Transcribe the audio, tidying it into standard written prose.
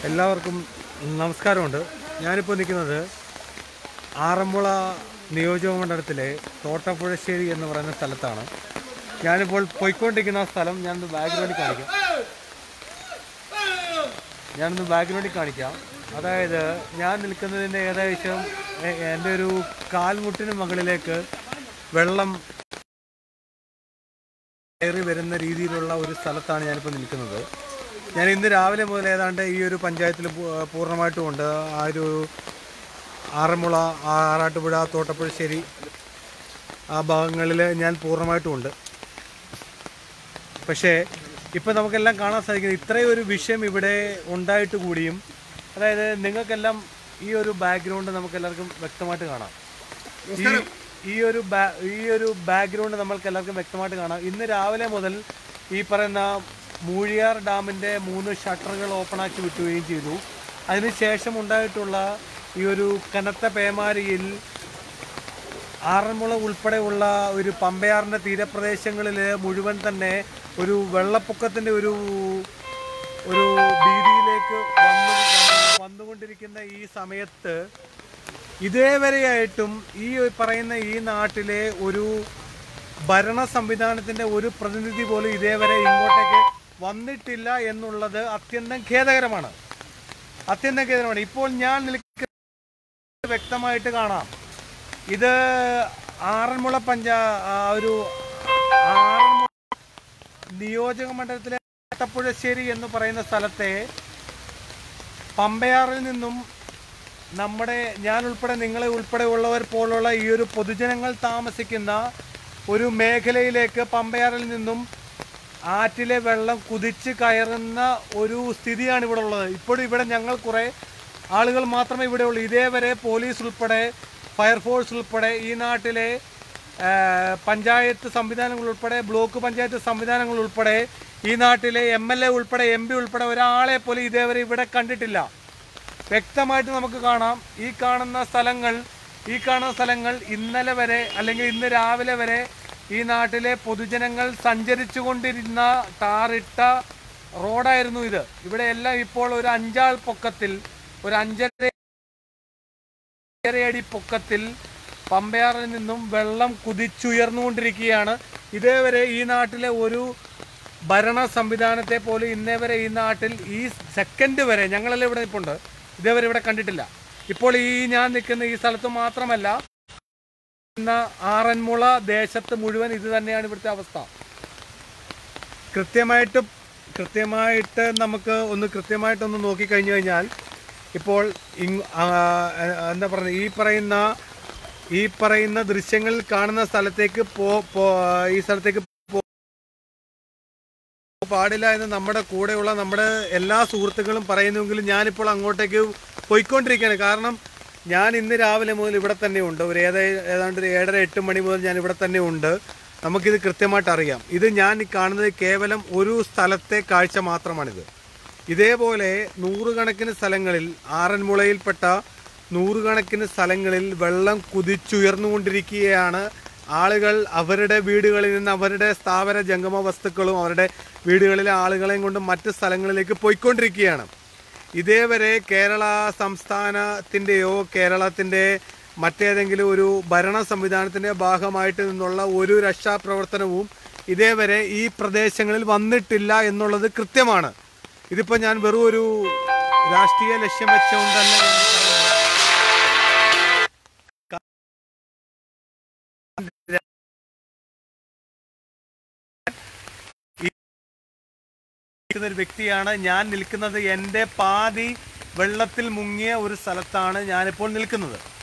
എല്ലാവർക്കും നമസ്കാരമുണ്ട്. ഞാനിപ്പോൾ നിൽക്കുന്നത് ആറന്മുള നിയോജകമണ്ഡലത്തിലെ തോട്ടപ്പുഴശ്ശേരി എന്ന് പറയുന്ന സ്ഥലത്താണ്. ഞാനിപ്പോൾ പോയിക്കൊണ്ടിരിക്കുന്ന സ്ഥലം ഞാനൊന്ന് ബാക്ക്ഗ്രൗണ്ടിൽ കാണിക്കാം. അതായത് ഞാൻ നിൽക്കുന്നതിൻ്റെ ഏകദേശം എൻ്റെ ഒരു കാൽമുട്ടിന് മുകളിലേക്ക് വെള്ളം കയറി വരുന്ന രീതിയിലുള്ള ഒരു സ്ഥലത്താണ് ഞാനിപ്പോൾ നിൽക്കുന്നത്. ഞാൻ ഇന്ന് രാവിലെ മുതൽ ഏതാണ്ട് ഈ ഒരു പഞ്ചായത്തിൽ പൂർണ്ണമായിട്ടും ഉണ്ട്. ആ ഒരു ആറന്മുള, ആറാട്ടുപുഴ, തോട്ടപ്പുഴശ്ശേരി ആ ഭാഗങ്ങളിൽ ഞാൻ പൂർണ്ണമായിട്ടും ഉണ്ട്. പക്ഷേ ഇപ്പം നമുക്കെല്ലാം കാണാൻ സാധിക്കുന്നത് ഇത്രയും ഒരു വിഷയം ഇവിടെ ഉണ്ടായിട്ട് കൂടിയും, അതായത് നിങ്ങൾക്കെല്ലാം ഈ ഒരു ബാക്ക്ഗ്രൗണ്ട് നമുക്കെല്ലാവർക്കും വ്യക്തമായിട്ട് കാണാം. ഈ ഒരു ബാക്ക്ഗ്രൗണ്ട് നമ്മൾക്ക് എല്ലാവർക്കും വ്യക്തമായിട്ട് കാണാം. ഇന്ന് രാവിലെ മുതൽ ഈ പറയുന്ന മൂഴിയാർ ഡാമിൻ്റെ 3 ഷട്ടറുകൾ ഓപ്പണാക്കി വിട്ടുകയും ചെയ്തു. അതിനുശേഷം ഉണ്ടായിട്ടുള്ള ഈ ഒരു കനത്ത പേമാരിയിൽ ആറന്മുള ഉൾപ്പെടെയുള്ള ഒരു പമ്പയാറിൻ്റെ തീരപ്രദേശങ്ങളിൽ മുഴുവൻ തന്നെ ഒരു വെള്ളപ്പൊക്കത്തിൻ്റെ ഒരു ഭീതിയിലേക്ക് വന്നുകൊണ്ടിരിക്കുന്ന ഈ സമയത്ത് ഇതേവരെയായിട്ടും ഈ പറയുന്ന ഈ നാട്ടിലെ ഒരു ഭരണ സംവിധാനത്തിൻ്റെ ഒരു പ്രതിനിധി പോലും ഇതേവരെ ഇങ്ങോട്ടേക്ക് വന്നിട്ടില്ല എന്നുള്ളത് അത്യന്തം ഖേദകരമാണ്. ഇപ്പോൾ ഞാൻ നിൽക്കുന്ന വ്യക്തമായിട്ട് കാണാം. ഇത് ആറന്മുള ആറന്മുള നിയോജക മണ്ഡലത്തിലെ തോട്ടപ്പുഴശ്ശേരി എന്ന് പറയുന്ന സ്ഥലത്തെ പമ്പയാറിൽ നിന്നും ഞാൻ ഉൾപ്പെടെ നിങ്ങളെ ഉൾപ്പെടെ ഉള്ളവർ പോലുള്ള ഈ ഒരു പൊതുജനങ്ങൾ താമസിക്കുന്ന ഒരു മേഖലയിലേക്ക് പമ്പയാറിൽ നിന്നും ആറ്റിലെ വെള്ളം കുതിച്ച് കയറുന്ന ഒരു സ്ഥിതിയാണ് ഇവിടെ ഉള്ളത്. ഇപ്പോഴും ഇവിടെ ഞങ്ങൾ കുറേ ആളുകൾ മാത്രമേ ഇവിടെ ഉള്ളൂ. ഇതേവരെ പോലീസ് ഉൾപ്പെടെ, ഫയർഫോഴ്സ് ഉൾപ്പെടെ, ഈ നാട്ടിലെ പഞ്ചായത്ത് സംവിധാനങ്ങൾ ഉൾപ്പെടെ, ബ്ലോക്ക് പഞ്ചായത്ത് സംവിധാനങ്ങൾ ഉൾപ്പെടെ, ഈ നാട്ടിലെ MLA ഉൾപ്പെടെ, MP ഉൾപ്പെടെ ഒരാളെ പോലും ഇതേവരെ ഇവിടെ കണ്ടിട്ടില്ല. വ്യക്തമായിട്ട് നമുക്ക് കാണാം. ഈ കാണുന്ന സ്ഥലങ്ങൾ ഇന്നലെ വരെ അല്ലെങ്കിൽ ഇന്ന് രാവിലെ വരെ ഈ നാട്ടിലെ പൊതുജനങ്ങൾ സഞ്ചരിച്ചു കൊണ്ടിരുന്ന ടാറിട്ട റോഡായിരുന്നു ഇത്. ഇവിടെ എല്ലാം ഇപ്പോൾ ഒരു 5 ആൾ പൊക്കത്തിൽ, ഒരു 5.5 അടി പൊക്കത്തിൽ പമ്പയാറിൽ നിന്നും വെള്ളം കുതിച്ചുയർന്നുകൊണ്ടിരിക്കുകയാണ്. ഇതേവരെ ഈ നാട്ടിലെ ഒരു ഭരണ സംവിധാനത്തെ പോലും ഇന്നേവരെ ഈ നാട്ടിൽ ഈ സെക്കൻഡ് വരെ ഞങ്ങളെല്ലാം ഇവിടെ നിൽപ്പുണ്ട്, ഇതേവരെ ഇവിടെ കണ്ടിട്ടില്ല. ഇപ്പോൾ ഞാൻ നിൽക്കുന്ന ഈ സ്ഥലത്ത് മാത്രമല്ല, ആറന്മുള ദേശത്ത് മുഴുവൻ ഇത് തന്നെയാണ് ഇവിടുത്തെ അവസ്ഥ. കൃത്യമായിട്ട് നമുക്ക് കൃത്യമായിട്ടൊന്ന് നോക്കിക്കഴിഞ്ഞു കഴിഞ്ഞാൽ ഇപ്പോൾ എന്താ പറയുക, ഈ പറയുന്ന ദൃശ്യങ്ങളിൽ കാണുന്ന സ്ഥലത്തേക്ക് ഈ സ്ഥലത്തേക്ക് പാടില്ല എന്ന് നമ്മുടെ കൂടെയുള്ള നമ്മുടെ എല്ലാ സുഹൃത്തുക്കളും പറയുന്നുവെങ്കിലും ഞാനിപ്പോൾ അങ്ങോട്ടേക്ക് പോയിക്കൊണ്ടിരിക്കുകയാണ്. കാരണം ഞാൻ ഇന്ന് രാവിലെ മുതൽ ഇവിടെ തന്നെ ഉണ്ട്. ഏതാണ്ട് ഒരു 7:30-8 മണി മുതൽ ഞാൻ ഇവിടെ തന്നെ ഉണ്ട്. നമുക്കിത് കൃത്യമായിട്ട് അറിയാം. ഇത് ഞാൻ കാണുന്നത് കേവലം ഒരു സ്ഥലത്തെ കാഴ്ച മാത്രമാണിത്. ഇതേപോലെ നൂറുകണക്കിന് സ്ഥലങ്ങളിൽ, ആറന്മുളയിൽപ്പെട്ട നൂറുകണക്കിന് സ്ഥലങ്ങളിൽ വെള്ളം കുതിച്ചുയർന്നുകൊണ്ടിരിക്കുകയാണ്. ആളുകൾ അവരുടെ വീടുകളിൽ നിന്ന് അവരുടെ സ്ഥാവര ജംഗമ വസ്തുക്കളും അവരുടെ വീടുകളിലെ ആളുകളെയും കൊണ്ട് മറ്റ് സ്ഥലങ്ങളിലേക്ക് പോയിക്കൊണ്ടിരിക്കുകയാണ്. ഇതേവരെ കേരള സംസ്ഥാനത്തിൻ്റെയോ കേരളത്തിൻ്റെ മറ്റേതെങ്കിലും ഒരു ഭരണ സംവിധാനത്തിൻ്റെ ഭാഗമായിട്ട് നിന്നുള്ള ഒരു രക്ഷാപ്രവർത്തനവും ഇതേവരെ ഈ പ്രദേശങ്ങളിൽ വന്നിട്ടില്ല എന്നുള്ളത് കൃത്യമാണ്. ഇതിപ്പോൾ ഞാൻ വെറും ഒരു രാഷ്ട്രീയ ലക്ഷ്യം വെച്ചുകൊണ്ട് തന്നെ ഒരു വ്യക്തിയാണ്. ഞാൻ നിൽക്കുന്നത് എൻ്റെ പാതി വെള്ളത്തിൽ മുങ്ങിയ ഒരു സ്ഥലത്താണ് ഞാനിപ്പോൾ നിൽക്കുന്നത്.